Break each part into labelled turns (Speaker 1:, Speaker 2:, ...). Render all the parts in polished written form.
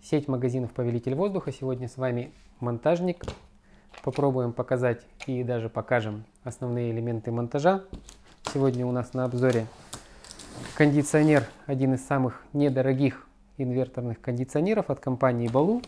Speaker 1: Сеть магазинов Повелитель воздуха. Сегодня с вами монтажник. Попробуем показать и даже покажем основные элементы монтажа. Сегодня у нас на обзоре кондиционер, один из самых недорогих инверторных кондиционеров от компании Балу.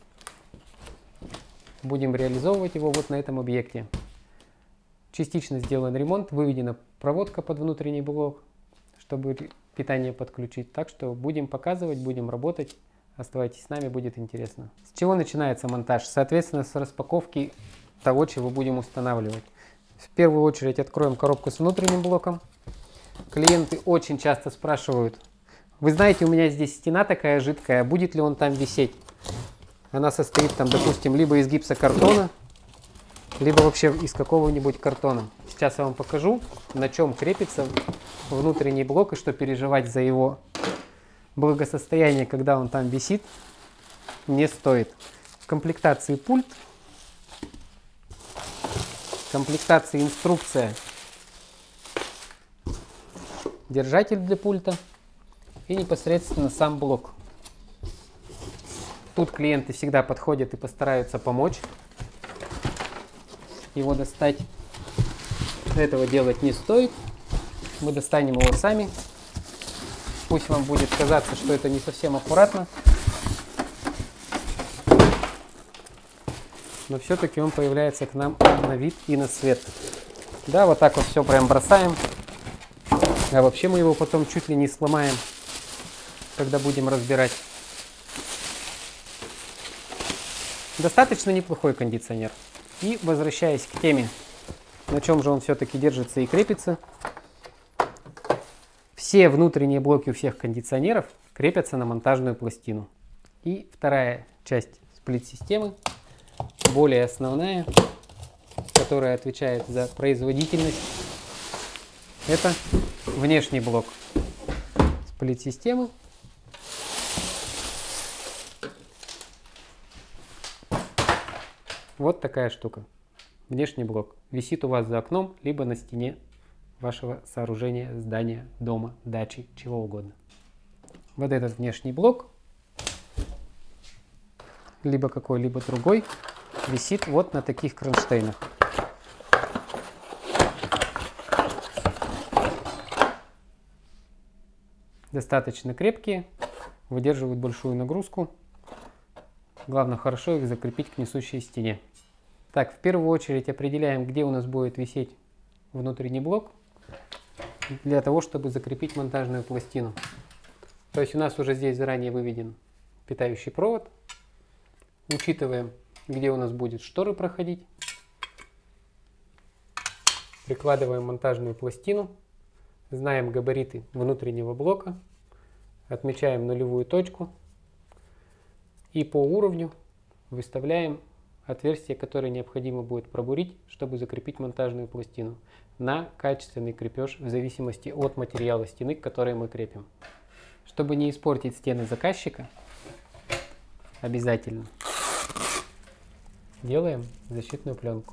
Speaker 1: Будем реализовывать его вот на этом объекте. Частично сделан ремонт, выведена проводка под внутренний блок, чтобы питание подключить. Так что будем показывать, будем работать. Оставайтесь с нами, будет интересно. С чего начинается монтаж? Соответственно, с распаковки того, чего будем устанавливать. В первую очередь откроем коробку с внутренним блоком. Клиенты очень часто спрашивают: вы знаете, у меня здесь стена такая жидкая, будет ли он там висеть? Она состоит там, допустим, либо из гипсокартона, либо вообще из какого-нибудь картона. Сейчас я вам покажу, на чем крепится внутренний блок и что переживать за его благосостояние, когда он там висит, не стоит. В комплектации пульт, в комплектации инструкция, держатель для пульта и непосредственно сам блок. Тут клиенты всегда подходят и постараются помочь его достать. Этого делать не стоит. Мы достанем его сами. Пусть вам будет казаться, что это не совсем аккуратно, но все-таки он появляется к нам на вид и на свет. Да, вот так вот все прям бросаем. А вообще мы его потом чуть ли не сломаем, когда будем разбирать. Достаточно неплохой кондиционер. И возвращаясь к теме, на чем же он все-таки держится и крепится. Все внутренние блоки у всех кондиционеров крепятся на монтажную пластину. И вторая часть сплит-системы, более основная, которая отвечает за производительность, это внешний блок сплит-системы. Вот такая штука. Внешний блок висит у вас за окном, либо на стене вашего сооружения, здания, дома, дачи, чего угодно. Вот этот внешний блок, либо какой-либо другой, висит вот на таких кронштейнах. Достаточно крепкие, выдерживают большую нагрузку. Главное, хорошо их закрепить к несущей стене. Так, в первую очередь определяем, где у нас будет висеть внутренний блок, для того, чтобы закрепить монтажную пластину. То есть у нас уже здесь заранее выведен питающий провод. Учитываем, где у нас будет шторы проходить. Прикладываем монтажную пластину. Знаем габариты внутреннего блока. Отмечаем нулевую точку. И по уровню выставляем отверстие, которое необходимо будет пробурить, чтобы закрепить монтажную пластину на качественный крепеж в зависимости от материала стены, к которой мы крепим. Чтобы не испортить стены заказчика, обязательно делаем защитную пленку.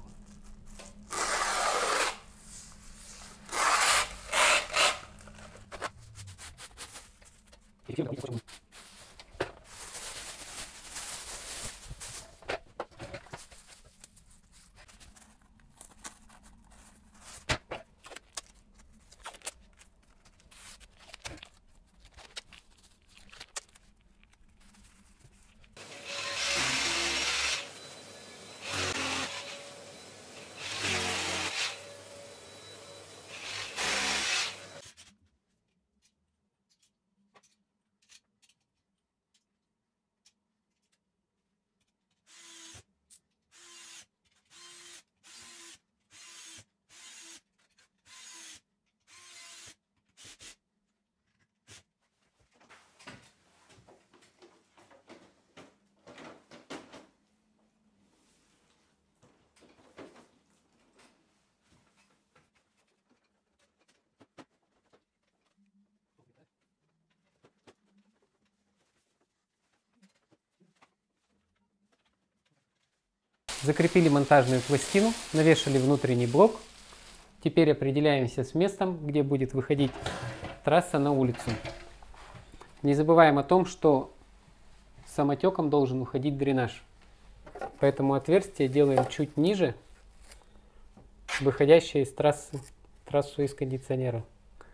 Speaker 1: Закрепили монтажную пластину, навешали внутренний блок. Теперь определяемся с местом, где будет выходить трасса на улицу. Не забываем о том, что самотеком должен уходить дренаж. Поэтому отверстие делаем чуть ниже, выходящее из трассу из кондиционера.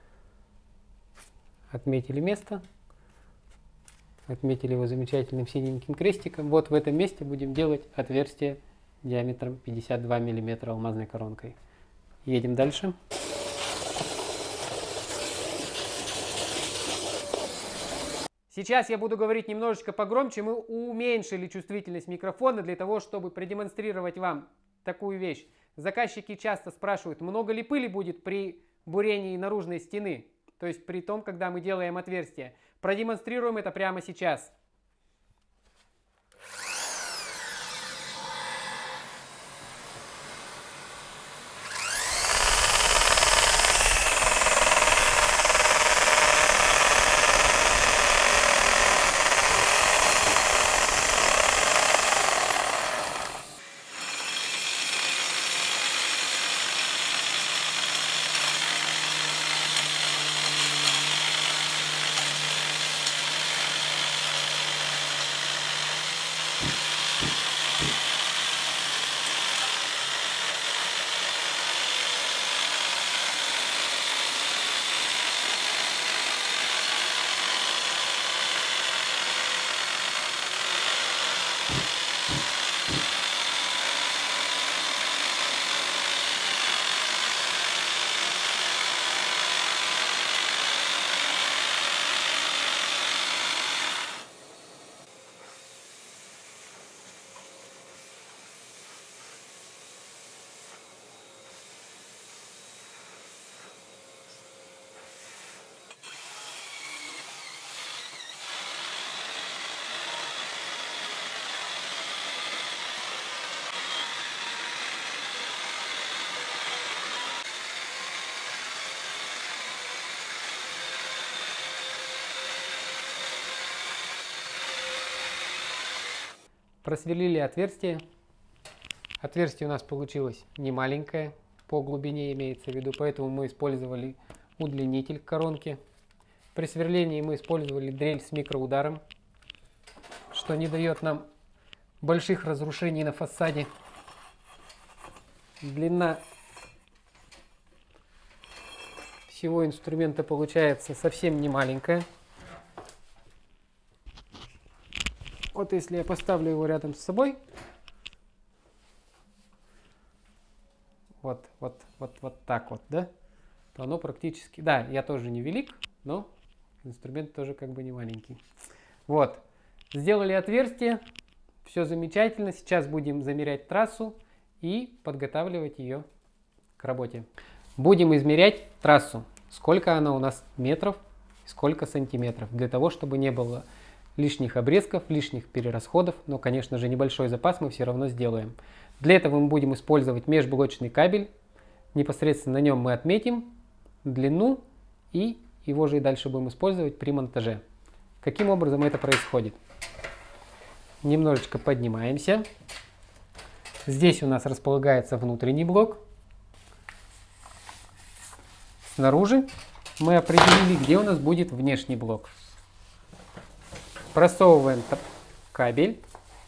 Speaker 1: Отметили место. Отметили его замечательным синеньким крестиком. Вот в этом месте будем делать отверстие диаметром 52 мм алмазной коронкой. Едем дальше. Сейчас я буду говорить немножечко погромче. Мы уменьшили чувствительность микрофона для того, чтобы продемонстрировать вам такую вещь. Заказчики часто спрашивают, много ли пыли будет при бурении наружной стены, то есть при том, когда мы делаем отверстие. Продемонстрируем это прямо сейчас. Просверлили отверстие. Отверстие у нас получилось не маленькое, по глубине имеется в виду, поэтому мы использовали удлинитель коронки. При сверлении мы использовали дрель с микроударом, что не дает нам больших разрушений на фасаде. Длина всего инструмента получается совсем не маленькая. Вот если я поставлю его рядом с собой, вот так вот, да, то оно практически, да, я тоже не велик, но инструмент тоже как бы не маленький. Вот, сделали отверстие, все замечательно, сейчас будем замерять трассу и подготавливать ее к работе. Будем измерять трассу, сколько она у нас метров, сколько сантиметров, для того, чтобы не было лишних обрезков, лишних перерасходов, но, конечно же, небольшой запас мы все равно сделаем. Для этого мы будем использовать межблочный кабель. Непосредственно на нем мы отметим длину и его же и дальше будем использовать при монтаже. Каким образом это происходит? Немножечко поднимаемся. Здесь у нас располагается внутренний блок. Снаружи мы определили, где у нас будет внешний блок. Просовываем кабель.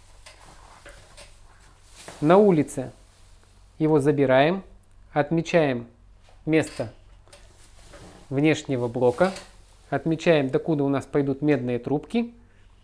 Speaker 1: На улице его забираем. Отмечаем место внешнего блока. Отмечаем, докуда у нас пойдут медные трубки.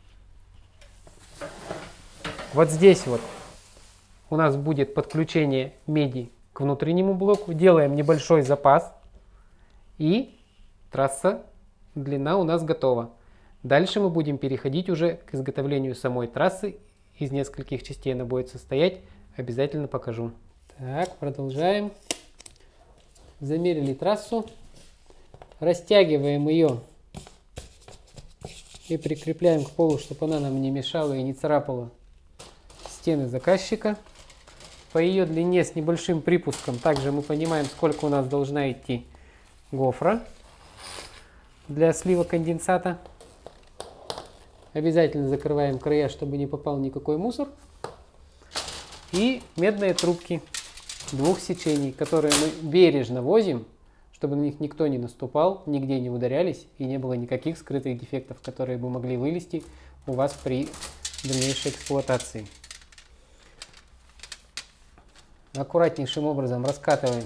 Speaker 1: Вот здесь вот у нас будет подключение меди к внутреннему блоку. Делаем небольшой запас. И трасса, длина у нас готова. Дальше мы будем переходить уже к изготовлению самой трассы. Из нескольких частей она будет состоять. Обязательно покажу. Так, продолжаем. Замерили трассу. Растягиваем ее и прикрепляем к полу, чтобы она нам не мешала и не царапала стены заказчика. По ее длине с небольшим припуском также мы понимаем, сколько у нас должна идти гофра для слива конденсата. Обязательно закрываем края, чтобы не попал никакой мусор. И медные трубки двух сечений, которые мы бережно возим, чтобы на них никто не наступал, нигде не ударялись и не было никаких скрытых дефектов, которые бы могли вылезти у вас при дальнейшей эксплуатации. Аккуратнейшим образом раскатываем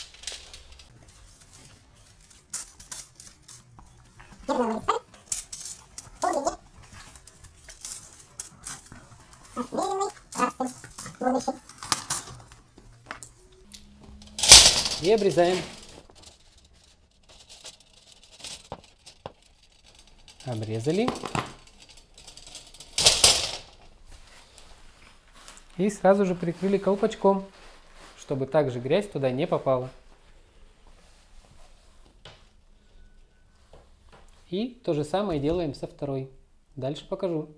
Speaker 1: и обрезаем. Обрезали. И сразу же прикрыли колпачком, чтобы также грязь туда не попала. И то же самое делаем со второй. Дальше покажу.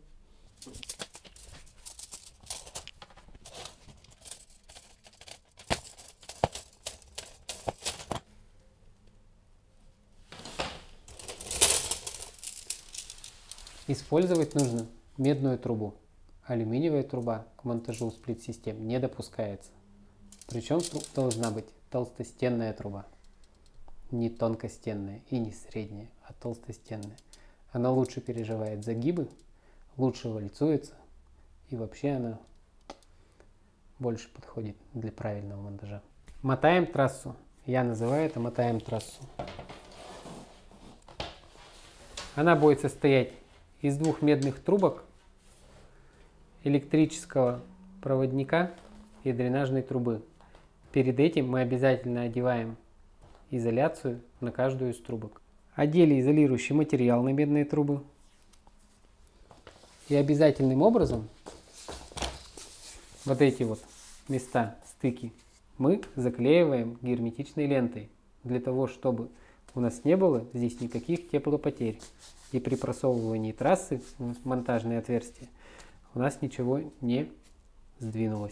Speaker 1: Использовать нужно медную трубу. Алюминиевая труба к монтажу сплит-систем не допускается. Причем должна быть толстостенная труба. Не тонкостенная и не средняя, а толстостенная. Она лучше переживает загибы, лучше вальцуется и вообще она больше подходит для правильного монтажа. Мотаем трассу. Я называю это мотаем трассу. Она будет состоять из двух медных трубок, электрического проводника и дренажной трубы. Перед этим мы обязательно одеваем изоляцию на каждую из трубок. Одели изолирующий материал на медные трубы. И обязательным образом вот эти вот места, стыки, мы заклеиваем герметичной лентой, для того, чтобы у нас не было здесь никаких теплопотерь. И при просовывании трассы в монтажные отверстия у нас ничего не сдвинулось.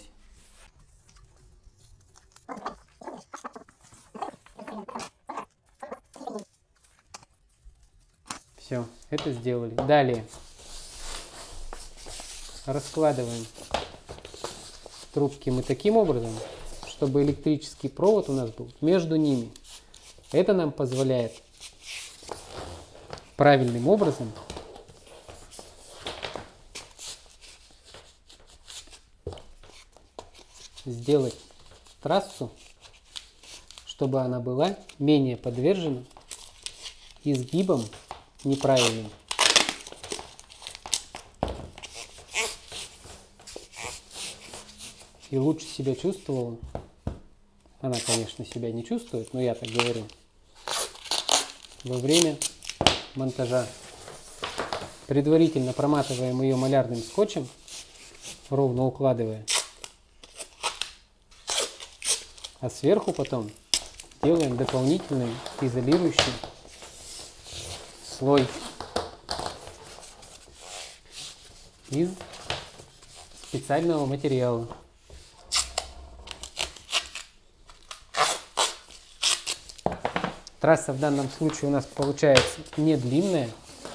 Speaker 1: Все, это сделали. Далее раскладываем трубки мы таким образом, чтобы электрический провод у нас был между ними. Это нам позволяет правильным образом сделать трассу, чтобы она была менее подвержена изгибам неправильным. И лучше себя чувствовала. Она, конечно, себя не чувствует, но я так говорю. Во время монтажа. Предварительно проматываем ее малярным скотчем, ровно укладывая. А сверху потом делаем дополнительный изолирующий слой из специального материала. Трасса в данном случае у нас получается не длинная,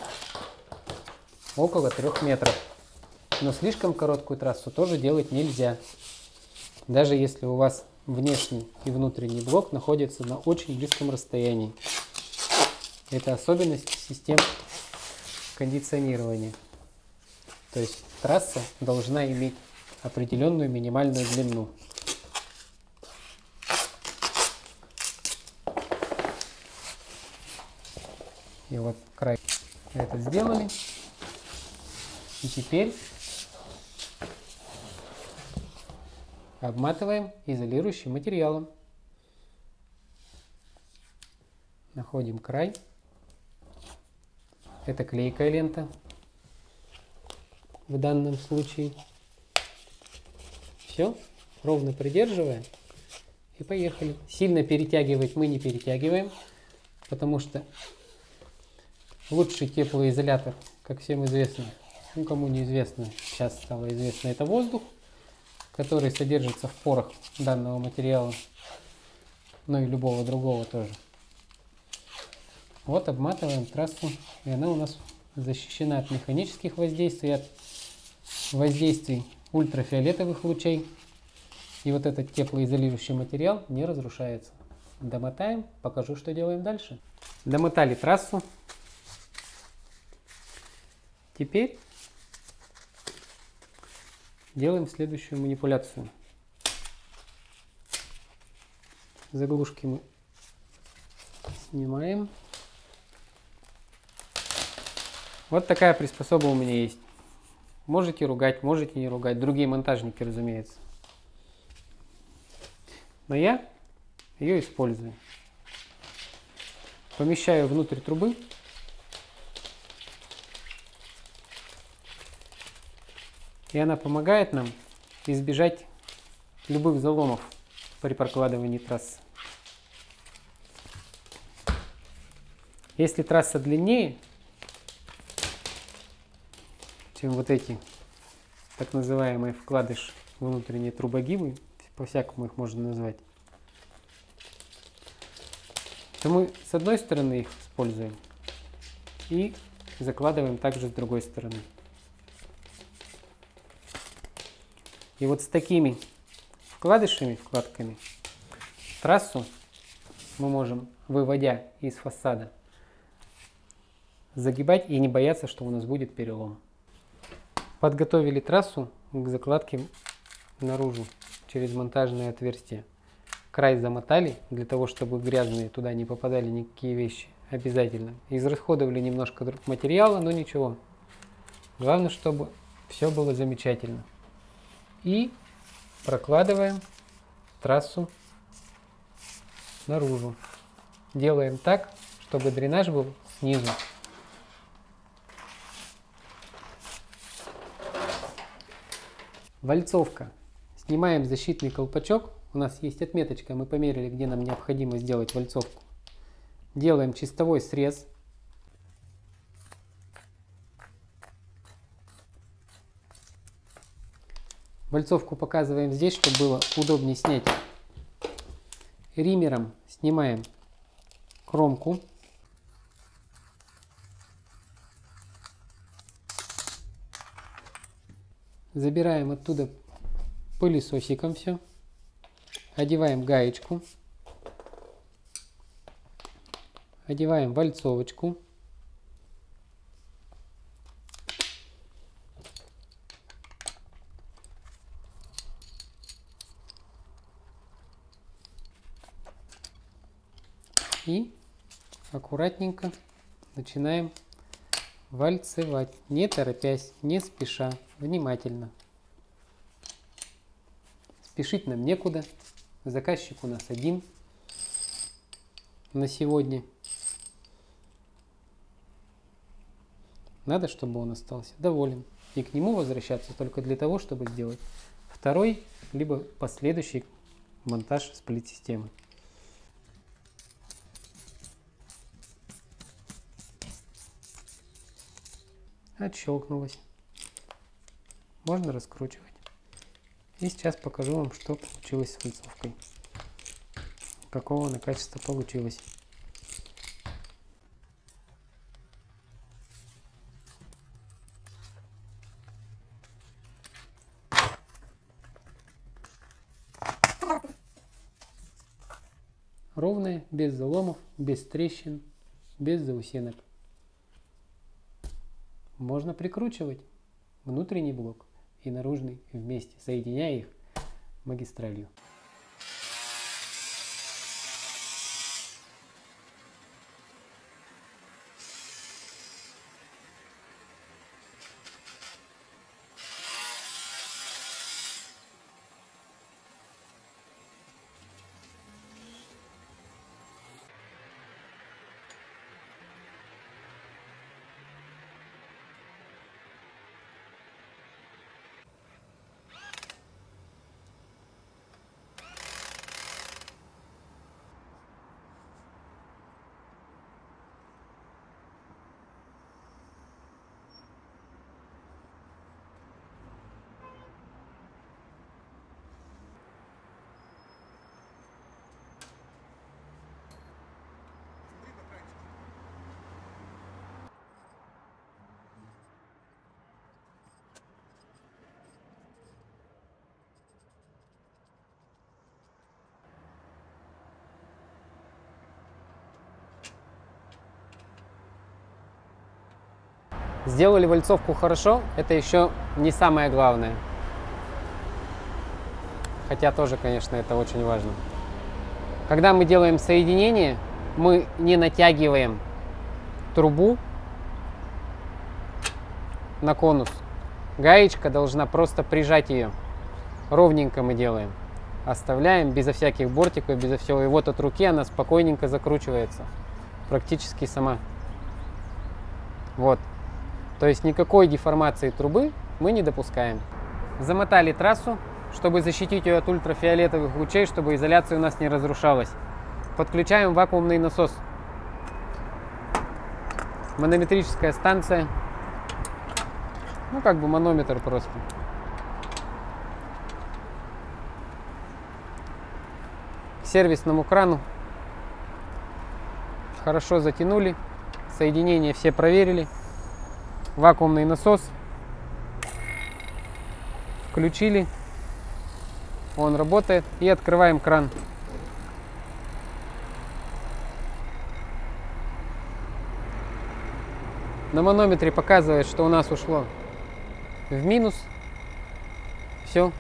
Speaker 1: около 3 метров. Но слишком короткую трассу тоже делать нельзя. Даже если у вас внешний и внутренний блок находятся на очень близком расстоянии. Это особенность систем кондиционирования. То есть трасса должна иметь определенную минимальную длину. И вот край это сделали. И теперь обматываем изолирующим материалом. Находим край. Это клейкая лента в данном случае. Все, ровно придерживаем и поехали. Сильно перетягивать мы не перетягиваем, потому что лучший теплоизолятор, как всем известно, ну кому неизвестно, сейчас стало известно, это воздух, который содержится в порах данного материала, ну и любого другого тоже. Вот обматываем трассу, и она у нас защищена от механических воздействий, от воздействий ультрафиолетовых лучей. И вот этот теплоизолирующий материал не разрушается. Домотаем, покажу, что делаем дальше. Домотали трассу. Теперь Делаем следующую манипуляцию. Заглушки мы снимаем. Вот такая приспособа у меня есть. Можете ругать, можете не ругать. Другие монтажники, разумеется. Но я ее использую. Помещаю внутрь трубы. И она помогает нам избежать любых заломов при прокладывании трассы. Если трасса длиннее, чем вот эти так называемые вкладыш внутренние трубогибы, по-всякому их можно назвать, то мы с одной стороны их используем и закладываем также с другой стороны. И вот с такими вкладышами, вкладками, трассу мы можем, выводя из фасада, загибать и не бояться, что у нас будет перелом. Подготовили трассу к закладке наружу через монтажное отверстие. Край замотали, для того, чтобы грязные туда не попадали никакие вещи. Обязательно. Израсходовали немножко материала, но ничего. Главное, чтобы все было замечательно. И прокладываем трассу наружу. Делаем так, чтобы дренаж был снизу. Вальцовка. Снимаем защитный колпачок. У нас есть отметочка, мы померили, где нам необходимо сделать вальцовку. Делаем чистовой срез. Вальцовку показываем здесь, чтобы было удобнее снять. Риммером снимаем кромку. Забираем оттуда пылесосиком все. Одеваем гаечку. Одеваем вальцовочку. И аккуратненько начинаем вальцевать, не торопясь, не спеша, внимательно. Спешить нам некуда. Заказчик у нас один на сегодня. Надо, чтобы он остался доволен. И к нему возвращаться только для того, чтобы сделать второй, либо последующий монтаж сплит-системы. Отщелкнулось. Можно раскручивать. И сейчас покажу вам, что получилось с вальцовкой. Какого она качества получилось. Ровная, без заломов, без трещин, без заусенок. Можно прикручивать внутренний блок и наружный вместе, соединяя их магистралью. Сделали вальцовку хорошо, это еще не самое главное. хотя тоже, конечно, это очень важно. Когда мы делаем соединение, мы не натягиваем трубу на конус. Гаечка должна просто прижать ее. Ровненько мы делаем. Оставляем безо всяких бортиков, безо всего. И вот от руки она спокойненько закручивается. Практически сама. Вот. То есть никакой деформации трубы мы не допускаем. Замотали трассу, чтобы защитить ее от ультрафиолетовых лучей, чтобы изоляция у нас не разрушалась. Подключаем вакуумный насос. Манометрическая станция. Ну, как бы манометр просто. К сервисному крану. Хорошо затянули. Соединения все проверили. Вакуумный насос. Включили. Он работает. И открываем кран. На манометре показывает, что у нас ушло в минус. Все.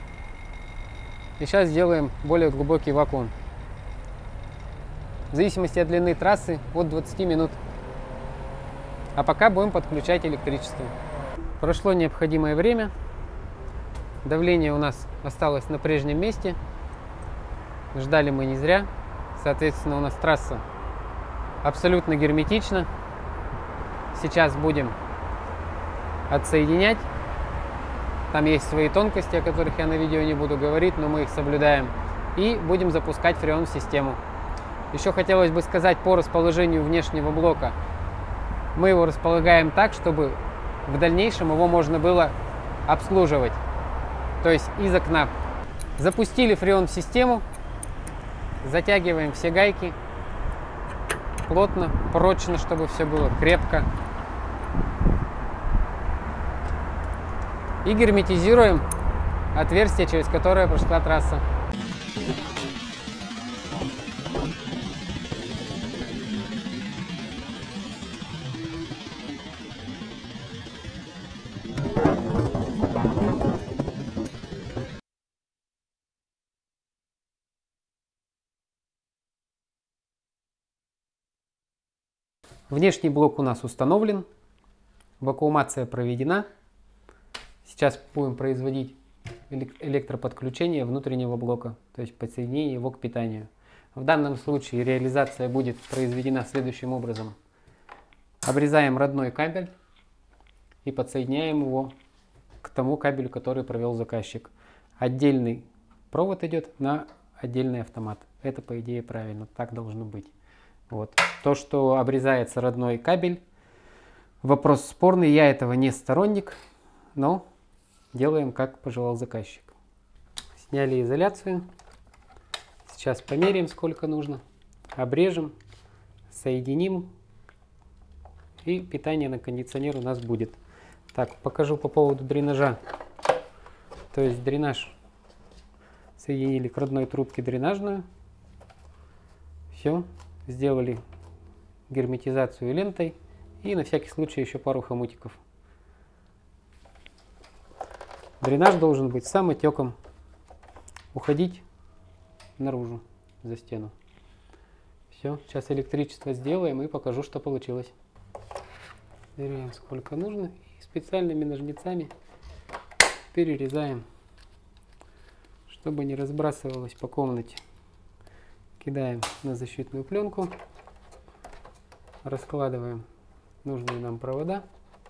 Speaker 1: И сейчас сделаем более глубокий вакуум. В зависимости от длины трассы от 20 минут. А пока будем подключать электричество. Прошло необходимое время. Давление у нас осталось на прежнем месте. Ждали мы не зря. Соответственно, у нас трасса абсолютно герметична. Сейчас будем отсоединять. Там есть свои тонкости, о которых я на видео не буду говорить, но мы их соблюдаем. И будем запускать фреон в систему. Еще хотелось бы сказать по расположению внешнего блока. Мы его располагаем так, чтобы в дальнейшем его можно было обслуживать. То есть из окна. Запустили фреон в систему. Затягиваем все гайки. Плотно, прочно, чтобы все было крепко. И герметизируем отверстие, через которое прошла трасса. Внешний блок у нас установлен, вакуумация проведена. Сейчас будем производить электроподключение внутреннего блока, то есть подсоединение его к питанию. В данном случае реализация будет произведена следующим образом. Обрезаем родной кабель и подсоединяем его к тому кабелю, который провел заказчик. Отдельный провод идет на отдельный автомат. Это, по идее, правильно, так должно быть. Вот. То, что обрезается родной кабель, вопрос спорный, я этого не сторонник, но делаем, как пожелал заказчик. Сняли изоляцию. Сейчас померяем, сколько нужно. Обрежем, соединим. И питание на кондиционер у нас будет. Так, покажу по поводу дренажа. То есть дренаж соединили к родной трубке дренажную. Все. Сделали герметизацию лентой и на всякий случай еще пару хомутиков. Дренаж должен быть самотеком, уходить наружу за стену. Все, сейчас электричество сделаем и покажу, что получилось. Берем сколько нужно и специальными ножницами перерезаем, чтобы не разбрасывалось по комнате. Кидаем на защитную пленку, раскладываем нужные нам провода.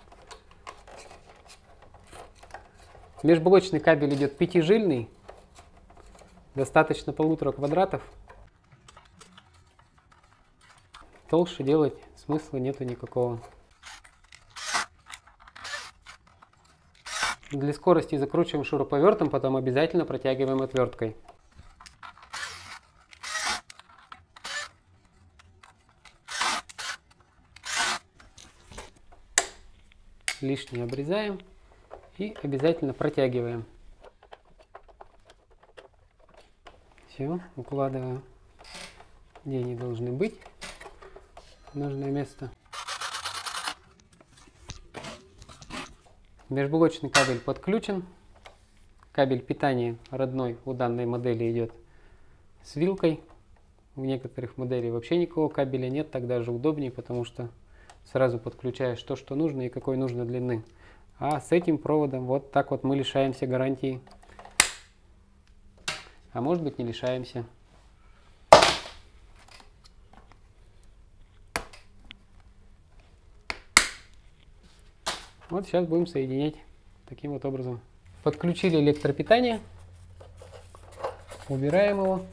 Speaker 1: Межблочный кабель идет 5-жильный, достаточно 1,5 квадратов. Толще делать смысла нету никакого. Для скорости закручиваем шуруповертом, потом обязательно протягиваем отверткой. Лишнее обрезаем и обязательно протягиваем. Все, укладываем, где они должны быть, в нужное место. Межблочный кабель подключен. Кабель питания родной у данной модели идет с вилкой. У некоторых моделей вообще никакого кабеля нет, так даже удобнее, потому что сразу подключаешь то, что нужно и какой нужно длины. А с этим проводом вот так вот мы лишаемся гарантии. А может быть, не лишаемся. Вот сейчас будем соединять таким вот образом. Подключили электропитание. Убираем его.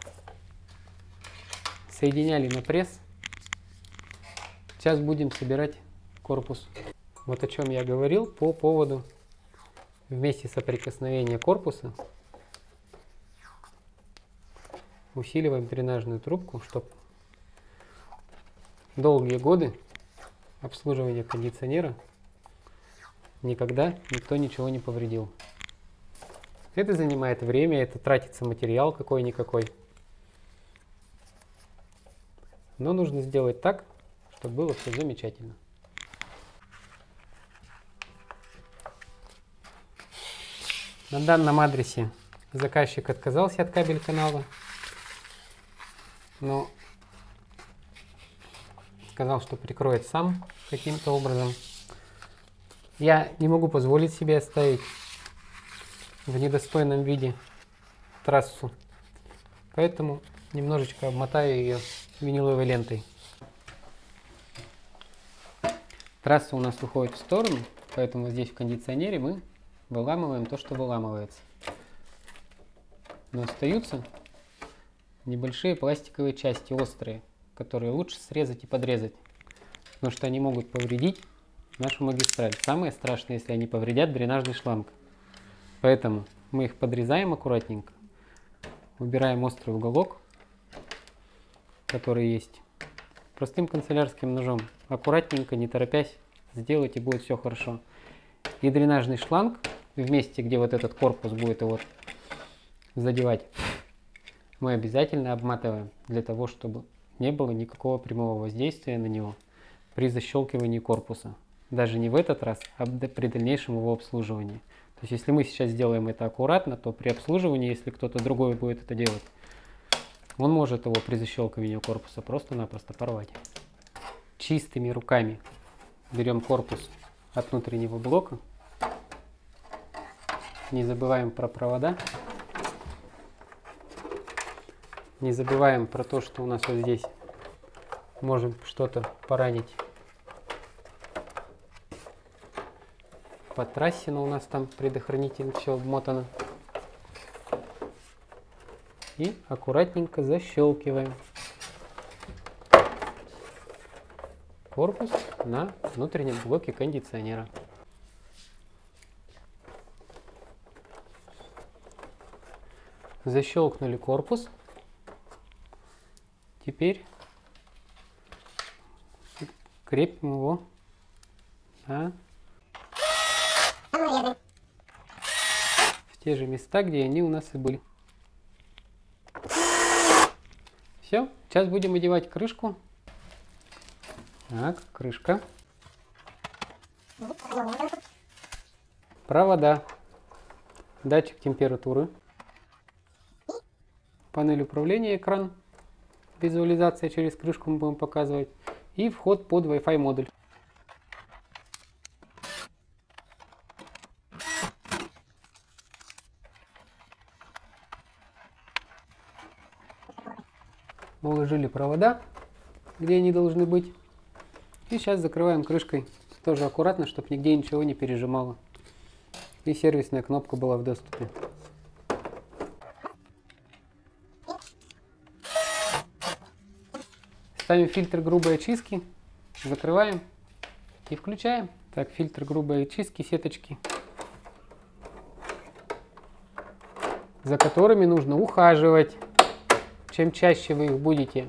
Speaker 1: Соединяли на пресс. Сейчас будем собирать корпус. Вот о чем я говорил по поводу вместе соприкосновения корпуса. Усиливаем дренажную трубку, чтобы долгие годы обслуживания кондиционера никогда никто ничего не повредил. Это занимает время, это тратится материал какой-никакой. Но нужно сделать так, чтобы было все замечательно. На данном адресе заказчик отказался от кабель-канала, но сказал, что прикроет сам каким-то образом. Я не могу позволить себе оставить в недостойном виде трассу, поэтому немножечко обмотаю ее виниловой лентой. Трасса у нас уходит в сторону, поэтому здесь в кондиционере мы выламываем то, что выламывается. Но остаются небольшие пластиковые части, острые, которые лучше срезать и подрезать, потому что они могут повредить нашу магистраль. Самое страшное, если они повредят дренажный шланг. Поэтому мы их подрезаем аккуратненько, убираем острый уголок, который есть. Простым канцелярским ножом аккуратненько, не торопясь, сделать, и будет все хорошо. И дренажный шланг в месте, где вот этот корпус будет его задевать, мы обязательно обматываем, для того, чтобы не было никакого прямого воздействия на него при защелкивании корпуса. Даже не в этот раз, а при дальнейшем его обслуживании. То есть, если мы сейчас сделаем это аккуратно, то при обслуживании, если кто-то другой будет это делать, он может его при защелкивании корпуса просто-напросто порвать. Чистыми руками берем корпус от внутреннего блока. Не забываем про провода. Не забываем про то, что у нас вот здесь можем что-то поранить по трассе, но у нас там предохранитель все обмотано. И аккуратненько защелкиваем корпус на внутреннем блоке кондиционера. Защелкнули корпус. Теперь крепим его на в те же места, где они у нас и были. Все, сейчас будем одевать крышку. Так, крышка. Провода. Датчик температуры. Панель управления, экран. Визуализация через крышку мы будем показывать. И вход под Wi-Fi модуль. Уложили провода, где они должны быть. И сейчас закрываем крышкой. Тоже аккуратно, чтобы нигде ничего не пережимало. И сервисная кнопка была в доступе. Ставим фильтр грубой очистки. Закрываем и включаем. Так, фильтр грубой очистки, сеточки, за которыми нужно ухаживать. Чем чаще вы их будете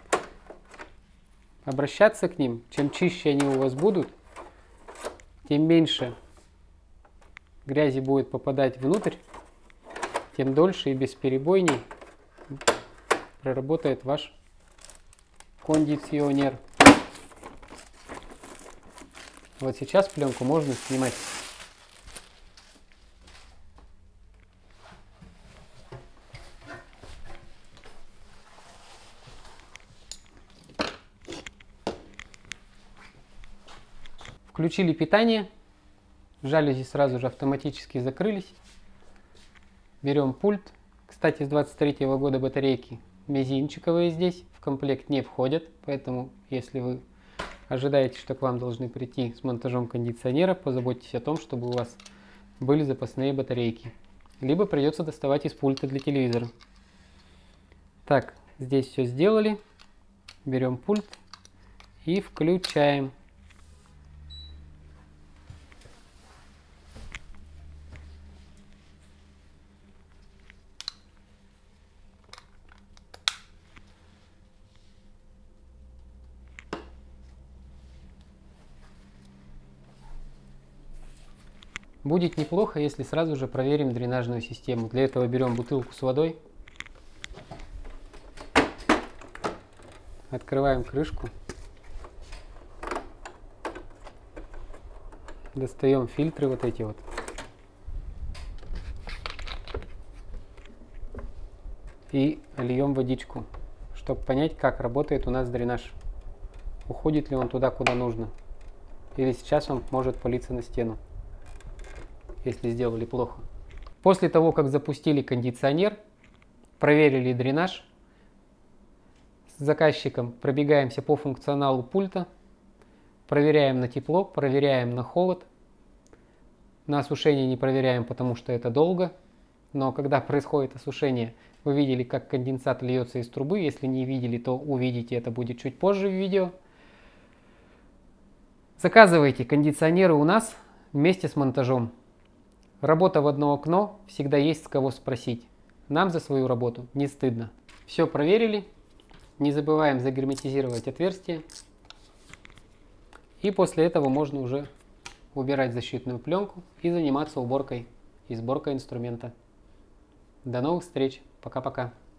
Speaker 1: обращаться к ним, чем чище они у вас будут, тем меньше грязи будет попадать внутрь, тем дольше и бесперебойней проработает ваш кондиционер. Вот сейчас пленку можно снимать. Включили питание. Жалюзи сразу же автоматически закрылись. Берем пульт. Кстати, с 23 года батарейки мизинчиковые здесь в комплект не входят. Поэтому, если вы ожидаете, что к вам должны прийти с монтажом кондиционера, позаботьтесь о том, чтобы у вас были запасные батарейки. Либо придется доставать из пульта для телевизора. Так, здесь все сделали. Берем пульт и включаем. Будет неплохо, если сразу же проверим дренажную систему. Для этого берем бутылку с водой. Открываем крышку. Достаем фильтры вот эти вот. И льем водичку, чтобы понять, как работает у нас дренаж. Уходит ли он туда, куда нужно. Или сейчас он может палиться на стену, если сделали плохо. После того, как запустили кондиционер, проверили дренаж, с заказчиком пробегаемся по функционалу пульта, проверяем на тепло, проверяем на холод. На осушение не проверяем, потому что это долго. Но когда происходит осушение, вы видели, как конденсат льется из трубы. Если не видели, то увидите, это будет чуть позже в видео. Заказывайте кондиционеры у нас вместе с монтажом. Работа в одно окно, всегда есть с кого спросить. Нам за свою работу не стыдно. Все проверили. Не забываем загерметизировать отверстие. И после этого можно уже убирать защитную пленку и заниматься уборкой и сборкой инструмента. До новых встреч. Пока-пока.